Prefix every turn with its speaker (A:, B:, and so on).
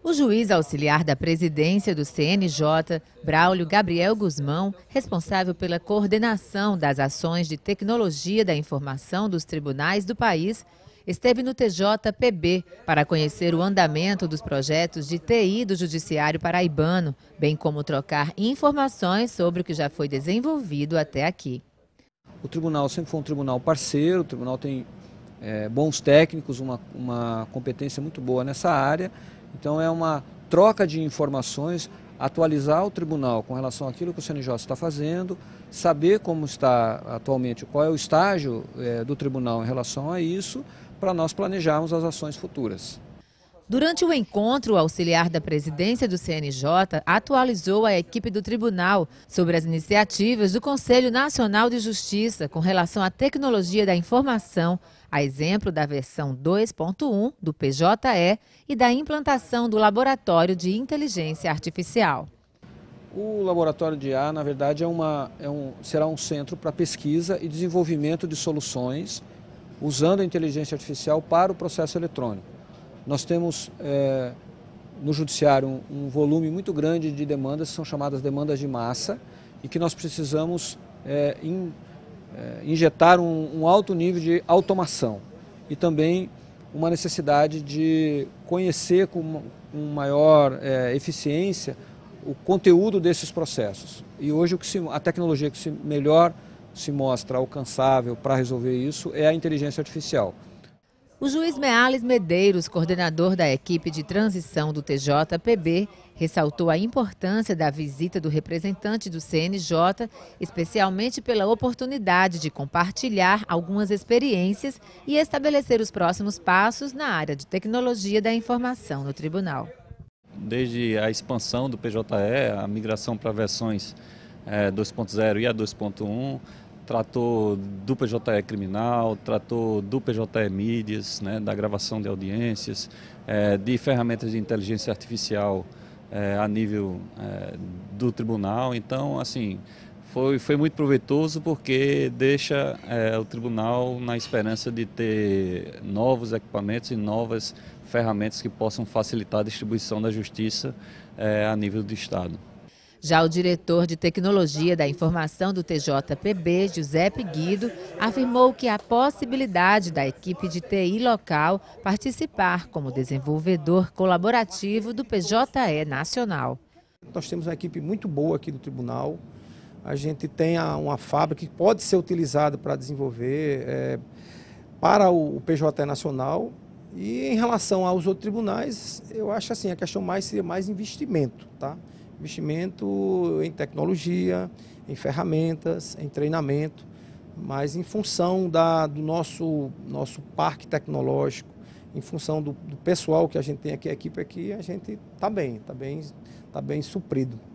A: O juiz auxiliar da presidência do CNJ, Braulio Gabriel Guzmão, responsável pela coordenação das ações de tecnologia da informação dos tribunais do país, esteve no TJPB para conhecer o andamento dos projetos de TI do Judiciário Paraibano, bem como trocar informações sobre o que já foi desenvolvido até aqui.
B: O tribunal sempre foi um tribunal parceiro, o tribunal tem bons técnicos, uma competência muito boa nessa área. Então é uma troca de informações, atualizar o tribunal com relação àquilo que o CNJ está fazendo, saber como está atualmente, qual é o estágio do tribunal em relação a isso, para nós planejarmos as ações futuras.
A: Durante o encontro, o auxiliar da presidência do CNJ atualizou a equipe do tribunal sobre as iniciativas do Conselho Nacional de Justiça com relação à tecnologia da informação, a exemplo da versão 2.1 do PJE e da implantação do Laboratório de Inteligência Artificial.
B: O Laboratório de IA, na verdade, será um centro para pesquisa e desenvolvimento de soluções usando a inteligência artificial para o processo eletrônico. Nós temos no Judiciário um volume muito grande de demandas, que são chamadas demandas de massa, e que nós precisamos injetar um alto nível de automação e também uma necessidade de conhecer com maior eficiência o conteúdo desses processos. E hoje a tecnologia que melhor se mostra alcançável para resolver isso é a inteligência artificial.
A: O juiz Meales Medeiros, coordenador da equipe de transição do TJPB, ressaltou a importância da visita do representante do CNJ, especialmente pela oportunidade de compartilhar algumas experiências e estabelecer os próximos passos na área de tecnologia da informação no tribunal.
C: Desde a expansão do PJE, a migração para versões 2.0 e a 2.1, tratou do PJE criminal, tratou do PJE mídias, né, da gravação de audiências, de ferramentas de inteligência artificial a nível do tribunal. Então, assim, foi muito proveitoso porque deixa o tribunal na esperança de ter novos equipamentos e novas ferramentas que possam facilitar a distribuição da justiça a nível do Estado.
A: Já o diretor de Tecnologia da Informação do TJPB, Giuseppe Guido, afirmou que há possibilidade da equipe de TI local participar como desenvolvedor colaborativo do PJE nacional.
D: Nós temos uma equipe muito boa aqui do tribunal. A gente tem uma fábrica que pode ser utilizada para desenvolver para o PJE nacional. E em relação aos outros tribunais, eu acho assim, a questão seria mais investimento, tá? Investimento em tecnologia, em ferramentas, em treinamento, mas em função do nosso parque tecnológico, em função do pessoal que a gente tem aqui, a equipe aqui, a gente está bem suprido.